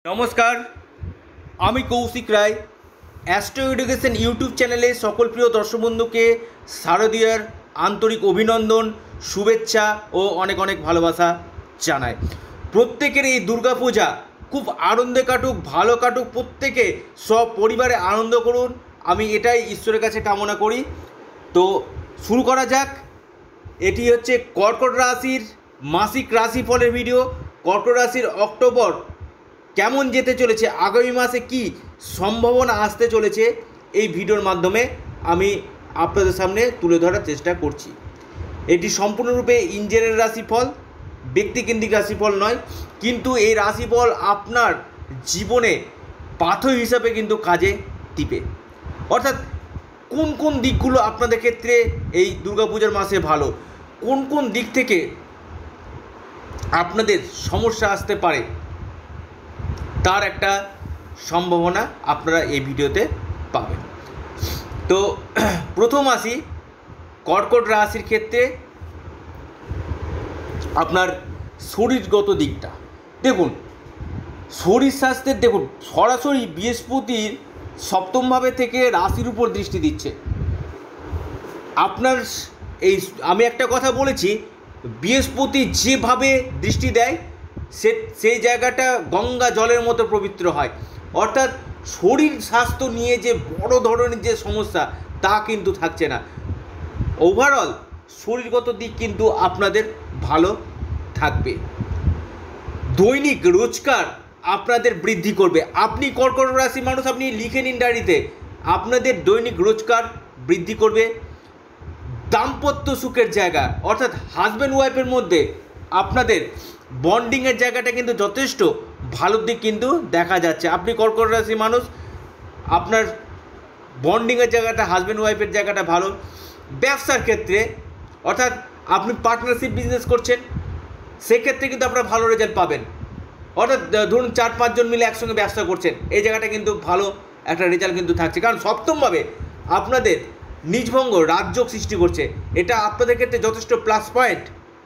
নমস্কার, আমি Koushik Roy. Astro education YouTube চ্যানেলে সকল প্রিয় দর্শক বন্ধুকে শারদীয়ার আন্তরিক অভিনন্দন, শুভেচ্ছা ও অনেক অনেক ভালোবাসা জানাই। প্রত্যেকের এই দুর্গাপূজা খুব আনন্দে কাটুক, ভালো কাটুক, প্রত্যেকে সব পরিবারে আনন্দ করুন, আমি এটাই ঈশ্বরের কাছে কামনা করি। তো শুরু করা যাক। এটি হচ্ছে কর্কট রাশির মাসিক রাশিফলের ভিডিও। কর্কট রাশির অক্টোবর কেমন যেতে চলেছে, আগামী মাসে কি সম্ভাবনা আসতে চলেছে, এই ভিডিওর মাধ্যমে আমি আপনাদের সামনে তুলে ধরার চেষ্টা করছি। এটি সম্পূর্ণরূপে ইঞ্জিনিয়ারের রাশিফল, ব্যক্তিকেন্দ্রিক রাশিফল নয়, কিন্তু এই রাশিফল আপনার জীবনে পাথর হিসাবে কিন্তু কাজে দিবে। অর্থাৎ কোন কোন দিকগুলো আপনাদের ক্ষেত্রে এই দুর্গাপূজার মাসে ভালো, কোন কোন দিক থেকে আপনাদের সমস্যা আসতে পারে, তার একটা সম্ভাবনা আপনারা এই ভিডিওতে পাবেন। তো প্রথম আসি কর্কট রাশির ক্ষেত্রে আপনার শরীরগত দিকটা। দেখুন, শরীর স্বাস্থ্যের দেখুন সরাসরি বৃহস্পতির সপ্তমভাবে থেকে রাশির উপর দৃষ্টি দিচ্ছে। আপনার এই আমি একটা কথা বলেছি, বৃহস্পতি যেভাবে দৃষ্টি দেয় সেই জায়গাটা গঙ্গা জলের মতো পবিত্র হয়। অর্থাৎ শরীর স্বাস্থ্য নিয়ে যে বড় ধরনের যে সমস্যা তা কিন্তু থাকছে না। ওভারঅল শরীরগত দিক কিন্তু আপনাদের ভালো থাকবে। দৈনিক রোজগার আপনাদের বৃদ্ধি করবে। আপনি কর্কট রাশি মানুষ, আপনি লিখে নিন ডায়েরিতে, আপনাদের দৈনিক রোজগার বৃদ্ধি করবে। দাম্পত্য সুখের জায়গা অর্থাৎ হাজব্যান্ড ওয়াইফের মধ্যে আপনাদের বন্ডিংয়ের জায়গাটা কিন্তু যথেষ্ট ভালো দিক কিন্তু দেখা যাচ্ছে। আপনি কর্কট রাশি মানুষ, আপনার বন্ডিংয়ের জায়গাটা, হাজব্যান্ড ওয়াইফের জায়গাটা ভালো। ব্যবসার ক্ষেত্রে অর্থাৎ আপনি পার্টনারশিপ বিজনেস করছেন, সেক্ষেত্রে কিন্তু আপনারা ভালো রেজাল্ট পাবেন। অর্থাৎ ধরুন 4-5 জন মিলে একসঙ্গে ব্যবসা করছেন, এই জায়গাটা কিন্তু ভালো একটা রেজাল্ট কিন্তু থাকছে। কারণ সপ্তমভাবে আপনাদের নিজভঙ্গ রাজযোগ সৃষ্টি করছে, এটা আপনাদের ক্ষেত্রে যথেষ্ট প্লাস পয়েন্ট।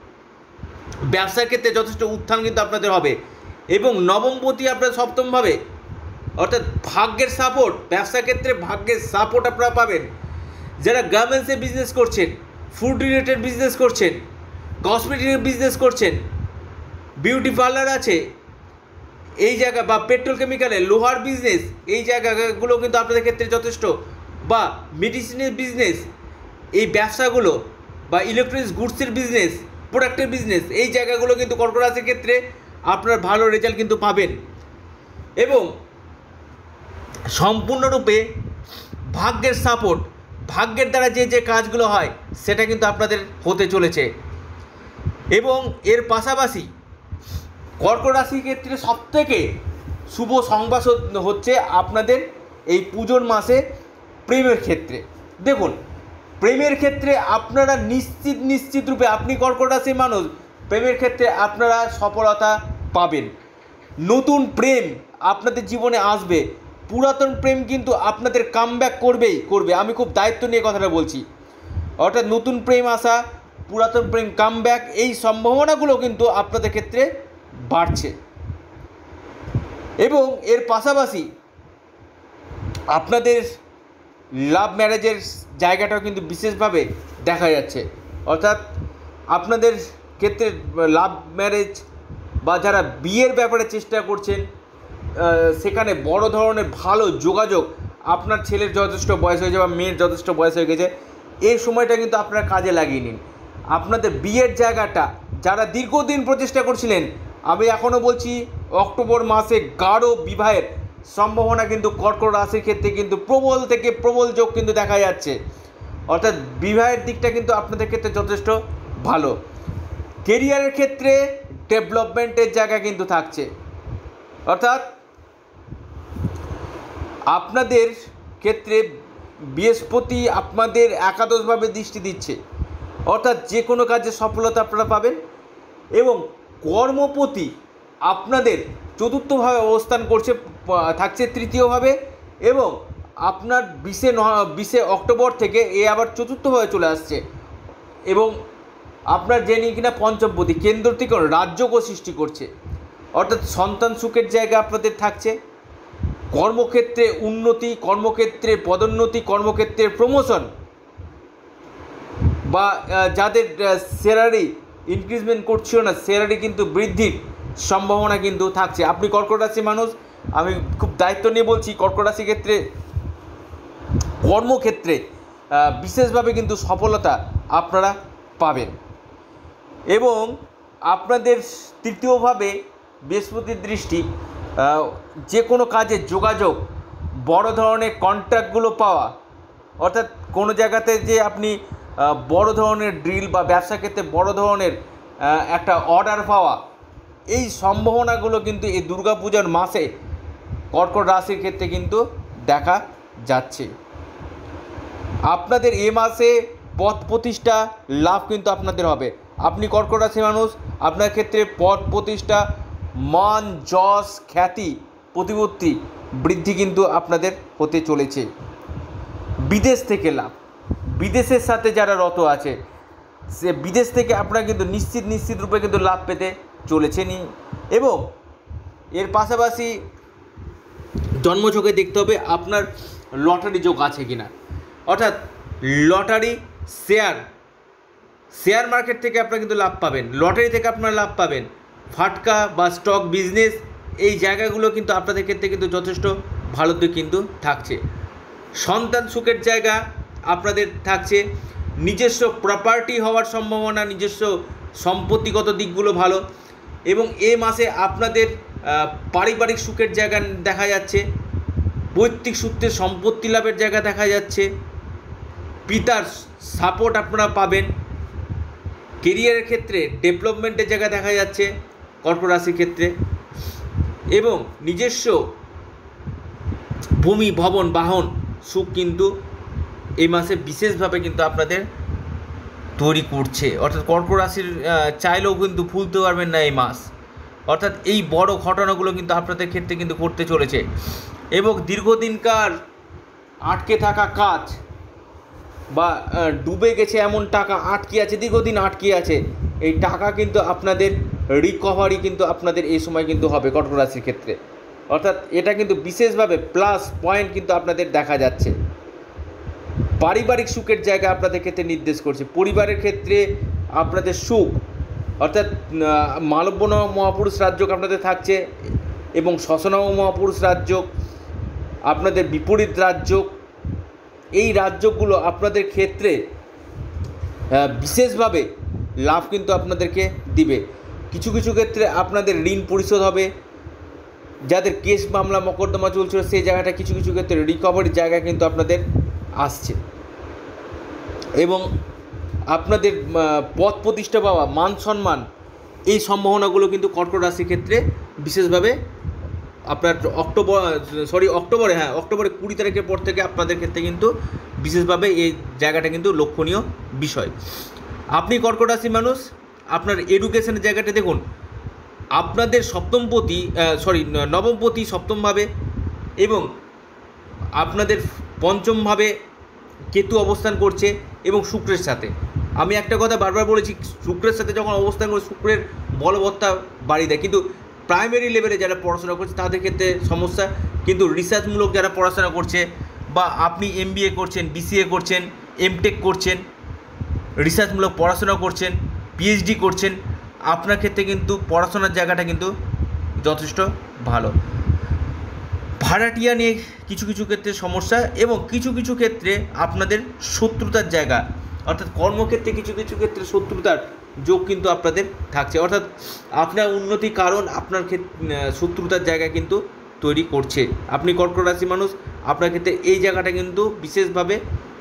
ব্যবসার ক্ষেত্রে যথেষ্ট উত্থান কিন্তু আপনাদের হবে। এবং নবমপতি আপনার সপ্তমভাবে, অর্থাৎ ভাগ্যের সাপোর্ট, ব্যবসার ক্ষেত্রে ভাগ্যের সাপোর্ট আপনারা পাবেন। যারা গার্মেন্টসে বিজনেস করছেন, ফুড রিলেটেড বিজনেস করছেন, কসমেটিকের বিজনেস করছেন, বিউটি পার্লার আছে, এই জায়গা বা পেট্রোল কেমিক্যালে লোহার বিজনেস, এই জায়গাগুলো কিন্তু আপনাদের ক্ষেত্রে যথেষ্ট, বা মেডিসিনের বিজনেস, এই ব্যবসাগুলো বা ইলেকট্রনিক্স গুডসের বিজনেস, প্রোডাক্টের বিজনেস, এই জায়গাগুলো কিন্তু কর্কট রাশির ক্ষেত্রে আপনার ভালো রেজাল্ট কিন্তু পাবেন। এবং সম্পূর্ণরূপে ভাগ্যের সাপোর্ট, ভাগ্যের দ্বারা যে যে কাজগুলো হয় সেটা কিন্তু আপনাদের হতে চলেছে। এবং এর পাশাপাশি কর্কট রাশির ক্ষেত্রে সবথেকে শুভ সংবাদ হচ্ছে আপনাদের এই পুজোর মাসে প্রেমের ক্ষেত্রে। দেখুন, প্রেমের ক্ষেত্রে আপনারা নিশ্চিত রূপে, আপনি কর্কট রাশির মানুষ, প্রেমের ক্ষেত্রে আপনারা সফলতা পাবেন। নতুন প্রেম আপনাদের জীবনে আসবে। পুরাতন প্রেম কিন্তু আপনাদের কামব্যাক করবে। আমি খুব দায়িত্ব নিয়ে কথাটা বলছি। অর্থাৎ নতুন প্রেম আসা, পুরাতন প্রেম কামব্যাক, এই সম্ভাবনাগুলো কিন্তু আপনাদের ক্ষেত্রে বাড়ছে। এবং এর পাশাপাশি আপনাদের লাভ ম্যারেজের জায়গাটাও কিন্তু বিশেষভাবে দেখা যাচ্ছে। অর্থাৎ আপনাদের ক্ষেত্রে লাভ ম্যারেজ বা যারা বিয়ের ব্যাপারে চেষ্টা করছেন, সেখানে বড় ধরনের ভালো যোগাযোগ, আপনার ছেলের যথেষ্ট বয়স হয়েছে বা মেয়ের যথেষ্ট বয়স হয়ে গেছে, এই সময়টা কিন্তু আপনারা কাজে লাগিয়ে নিন। আপনাদের বিয়ের জায়গাটা যারা দীর্ঘদিন প্রচেষ্টা করছিলেন, আমি এখনও বলছি অক্টোবর মাসে গাঢ় বিবাহের সম্ভাবনা কিন্তু কর্কট রাশির ক্ষেত্রে কিন্তু প্রবল থেকে প্রবল যোগ কিন্তু দেখা যাচ্ছে। অর্থাৎ বিবাহের দিকটা কিন্তু আপনাদের ক্ষেত্রে যথেষ্ট ভালো। কেরিয়ারের ক্ষেত্রে ডেভেলপমেন্টের জায়গা কিন্তু থাকছে। অর্থাৎ আপনাদের ক্ষেত্রে বৃহস্পতি আপনাদের একাদশভাবে দৃষ্টি দিচ্ছে, অর্থাৎ যে কোনো কাজে সফলতা আপনারা পাবেন। এবং কর্মপতি আপনাদের চতুর্থভাবে অবস্থান থাকছে তৃতীয়ভাবে, এবং আপনার 20 অক্টোবর থেকে এ আবার চতুর্থভাবে চলে আসছে। এবং আপনার যে নিয়ে কিনা পঞ্চমপতি কেন্দ্র থেকে রাজযোগও সৃষ্টি করছে। অর্থাৎ সন্তান সুখের জায়গা আপনাদের থাকছে। কর্মক্ষেত্রে উন্নতি, কর্মক্ষেত্রে পদোন্নতি, কর্মক্ষেত্রে প্রমোশন, বা যাদের স্যালারি ইনক্রিজমেন্ট করছিল না, স্যালারি কিন্তু বৃদ্ধির সম্ভাবনা কিন্তু থাকছে। আপনি কর্কট রাশি মানুষ, আমি খুব দায়িত্ব নিয়ে বলছি, কর্কট রাশি ক্ষেত্রে কর্মক্ষেত্রে বিশেষভাবে কিন্তু সফলতা আপনারা পাবেন। এবং আপনাদের তৃতীয়ভাবে বৃহস্পতির দৃষ্টি, যে কোনো কাজে যোগাযোগ, বড় ধরনের কন্ট্রাক্টগুলো পাওয়া, অর্থাৎ কোনো জায়গাতে যে আপনি বড় ধরনের ড্রিল বা ব্যবসা ক্ষেত্রে বড় ধরনের একটা অর্ডার পাওয়া, এই সম্ভাবনাগুলো কিন্তু এই দুর্গাপূজার মাসে কর্কট রাশির ক্ষেত্রে কিন্তু দেখা যাচ্ছে। আপনাদের এ মাসে পদ প্রতিষ্ঠা লাভ কিন্তু আপনাদের হবে। আপনি কর্কট রাশি মানুষ, আপনার ক্ষেত্রে পদ প্রতিষ্ঠা, মান, যশ, খ্যাতি, প্রতিপত্তি বৃদ্ধি কিন্তু আপনাদের হতে চলেছে। বিদেশ থেকে লাভ, বিদেশের সাথে যারা রত আছে, সে বিদেশ থেকে আপনারা কিন্তু নিশ্চিত রূপে কিন্তু লাভ পেতে চলেছেনই। এবং এর পাশাপাশি জন্মছকে দেখতে হবে আপনার লটারি যোগ আছে কিনা, অর্থাৎ লটারি, শেয়ার মার্কেট থেকে আপনারা কিন্তু লাভ পাবেন, লটারি থেকে আপনারা লাভ পাবেন, ফাটকা বা স্টক বিজনেস, এই জায়গাগুলো কিন্তু আপনাদের ক্ষেত্রে কিন্তু যথেষ্ট ভালো দিক কিন্তু থাকছে। সন্তান সুখের জায়গা আপনাদের থাকছে, নিজস্ব প্রপার্টি হওয়ার সম্ভাবনা, নিজস্ব সম্পত্তিগত দিকগুলো ভালো। এবং এ মাসে আপনাদের পারিবারিক সুখের জায়গা দেখা যাচ্ছে, পৈতৃক সূত্রে সম্পত্তি লাভের জায়গা দেখা যাচ্ছে, পিতার সাপোর্ট আপনারা পাবেন, কেরিয়ারের ক্ষেত্রে ডেভেলপমেন্টের জায়গা দেখা যাচ্ছে কর্কট রাশির ক্ষেত্রে। এবং নিজস্ব ভূমি, ভবন, বাহন সুখ কিন্তু এই মাসে বিশেষভাবে কিন্তু আপনাদের তৈরি করছে। অর্থাৎ কর্কট রাশির চাইলেও কিন্তু ভুলতে পারবেন না এই মাস, অর্থাৎ এই বড় ঘটনাগুলো কিন্তু আপনাদের ক্ষেত্রে কিন্তু করতে চলেছে। এবং দীর্ঘদিনকার আটকে থাকা কাজ বা ডুবে গেছে এমন টাকা আটকে আছে, দীর্ঘদিন আটকে আছে, এই টাকা কিন্তু আপনাদের রিকভারি কিন্তু আপনাদের এই সময় কিন্তু হবে কর্কট রাশির ক্ষেত্রে। অর্থাৎ এটা কিন্তু বিশেষভাবে প্লাস পয়েন্ট কিন্তু আপনাদের দেখা যাচ্ছে। পারিবারিক সুখের জায়গা আপনাদের ক্ষেত্রে নির্দেশ করছে, পরিবারের ক্ষেত্রে আপনাদের সুখ, অর্থাৎ মালব্যনব মহাপুরুষ রাজযোগ আপনাদের থাকছে, এবং শশনব মহাপুরুষ রাজযোগ, আপনাদের বিপরীত রাজযোগ, এই রাজযোগগুলো আপনাদের ক্ষেত্রে বিশেষভাবে লাভ কিন্তু আপনাদেরকে দিবে। কিছু কিছু ক্ষেত্রে আপনাদের ঋণ পরিশোধ হবে, যাদের কেস মামলা মকদ্দমা চলছিল সেই জায়গাটা কিছু কিছু ক্ষেত্রে রিকভারির জায়গা কিন্তু আপনাদের আসছে। এবং আপনাদের পদ প্রতিষ্ঠা পাওয়া, মান সম্মান, এই সম্ভাবনাগুলো কিন্তু কর্কট রাশির ক্ষেত্রে বিশেষভাবে আপনার অক্টোবরে 20 তারিখের পর থেকে আপনাদের ক্ষেত্রে কিন্তু বিশেষভাবে এই জায়গাটা কিন্তু লক্ষণীয় বিষয়। আপনি কর্কট রাশি মানুষ, আপনার এডুকেশনের জায়গাটা দেখুন, আপনাদের নবমপতি সপ্তমভাবে, এবং আপনাদের পঞ্চমভাবে কেতু অবস্থান করছে এবং শুক্রের সাথে। আমি একটা কথা বারবার বলেছি, শুক্রের সাথে যখন অবস্থান করে শুক্রের বলবত্তা বাড়িয়ে দেয়, কিন্তু প্রাইমারি লেভেলে যারা পড়াশোনা করছে তাদের ক্ষেত্রে সমস্যা। কিন্তু রিসার্চমূলক যারা পড়াশোনা করছে, বা আপনি MBA করছেন, BCA করছেন, MTech করছেন, রিসার্চমূলক পড়াশোনা করছেন, PhD করছেন, আপনার ক্ষেত্রে কিন্তু পড়াশোনার জায়গাটা কিন্তু যথেষ্ট ভালো। ভাড়াটিয়া নিয়ে কিছু কিছু ক্ষেত্রে সমস্যা, এবং কিছু কিছু ক্ষেত্রে আপনাদের শত্রুতার জায়গা, অর্থাৎ কর্মক্ষেত্রে কিছু কিছু ক্ষেত্রে শত্রুতার যোগ কিন্তু আপনাদের থাকছে। অর্থাৎ আপনার উন্নতির কারণ আপনার শত্রুতার জায়গা কিন্তু তৈরি করছে। আপনি কর্কট রাশি মানুষ, আপনার ক্ষেত্রে এই জায়গাটা কিন্তু বিশেষভাবে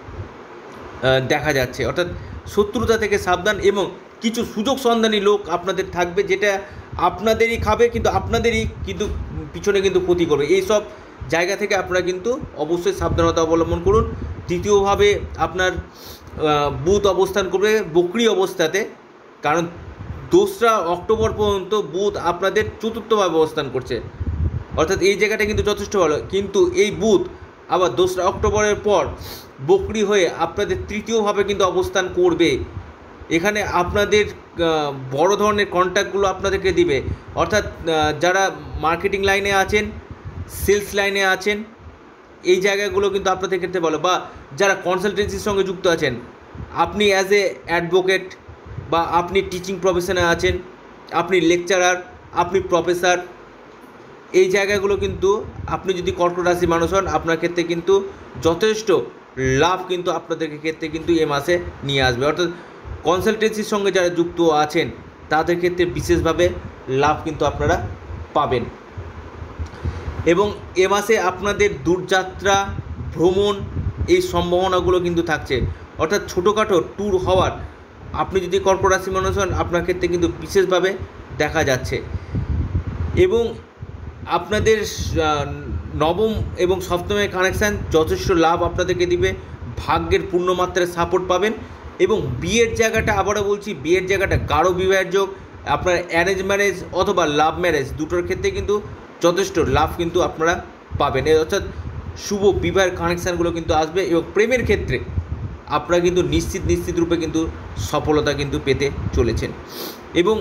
দেখা যাচ্ছে। অর্থাৎ শত্রুতা থেকে সাবধান, এবং কিছু সুযোগ সন্ধানী লোক আপনাদের থাকবে, যেটা আপনাদেরই খাবে, কিন্তু আপনাদেরই কিন্তু পিছনে কিন্তু ক্ষতি করবে। এই সব জায়গা থেকে আপনারা কিন্তু অবশ্যই সাবধানতা অবলম্বন করুন। দ্বিতীয়ভাবে আপনার বুধ অবস্থান করবে বক্রী অবস্থাতে, কারণ 2রা অক্টোবর পর্যন্ত বুধ আপনাদের চতুর্থভাবে অবস্থান করছে, অর্থাৎ এই জায়গাটা কিন্তু যথেষ্ট ভালো। কিন্তু এই বুধ আবার 2রা অক্টোবরের পর বক্রী হয়ে আপনাদের তৃতীয়ভাবে কিন্তু অবস্থান করবে, এখানে আপনাদের বড় ধরনের কন্ট্যাক্টগুলো আপনাদেরকে দিবে, অর্থাৎ যারা মার্কেটিং লাইনে আছেন, সেলস লাইনে আছেন, এই জায়গাগুলো কিন্তু আপনাদের ক্ষেত্রে বলো, বা যারা কনসালটেন্সির সঙ্গে যুক্ত আছেন, আপনি অ্যাজ এ অ্যাডভোকেট বা আপনি টিচিং প্রফেশনে আছেন, আপনি লেকচারার, আপনি প্রফেসর, এই জায়গাগুলো কিন্তু আপনি যদি কর্কট রাশি মানুষ হন, আপনার ক্ষেত্রে কিন্তু যথেষ্ট লাভ কিন্তু আপনাদের ক্ষেত্রে কিন্তু এ মাসে নিয়ে আসবে। অর্থাৎ কনসালটেন্সির সঙ্গে যারা যুক্ত আছেন তাদের ক্ষেত্রে বিশেষভাবে লাভ কিন্তু আপনারা পাবেন। এবং এ মাসে আপনাদের দূরযাত্রা, ভ্রমণ, এই সম্ভাবনাগুলো কিন্তু থাকছে, অর্থাৎ ছোটোখাটো ট্যুর হওয়ার আপনি যদি কর্কট রাশি মানুষ হন আপনার ক্ষেত্রে কিন্তু বিশেষভাবে দেখা যাচ্ছে। এবং আপনাদের নবম এবং সপ্তমের কানেকশান যথেষ্ট লাভ আপনাদেরকে দিবে, ভাগ্যের পূর্ণমাত্রায় সাপোর্ট পাবেন। এবং বিয়ের জায়গাটা, আবারও বলছি, বিয়ের জায়গাটা গাঢ় বিবাহের যোগ, আপনার অ্যারেঞ্জ ম্যারেজ অথবা লাভ ম্যারেজ দুটোর ক্ষেত্রে কিন্তু যথেষ্ট লাভ কিন্তু আপনারা পাবেন, অর্থাৎ শুভ বিবাহের কানেকশানগুলো কিন্তু আসবে। এবং প্রেমের ক্ষেত্রে আপনারা কিন্তু নিশ্চিত রূপে কিন্তু সফলতা কিন্তু পেতে চলেছেন। এবং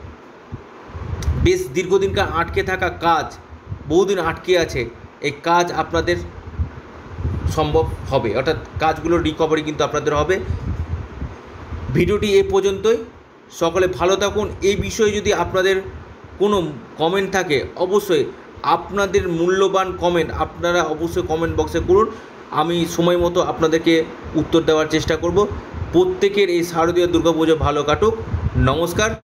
বেশ দীর্ঘদিনকার আটকে থাকা কাজ, বহুদিন আটকে আছে, এই কাজ আপনাদের সম্ভব হবে, অর্থাৎ কাজগুলোর রিকভারি কিন্তু আপনাদের হবে। ভিডিওটি এ পর্যন্তই, সকলে ভালো থাকুন। এই বিষয়ে যদি আপনাদের কোনো কমেন্ট থাকে অবশ্যই আপনাদের মূল্যবান কমেন্ট আপনারা অবশ্যই কমেন্ট বক্সে করুন, আমি সময় মতো আপনাদেরকে উত্তর দেওয়ার চেষ্টা করব। প্রত্যেকের এই শারদীয় দুর্গাপুজো ভালো কাটুক। নমস্কার।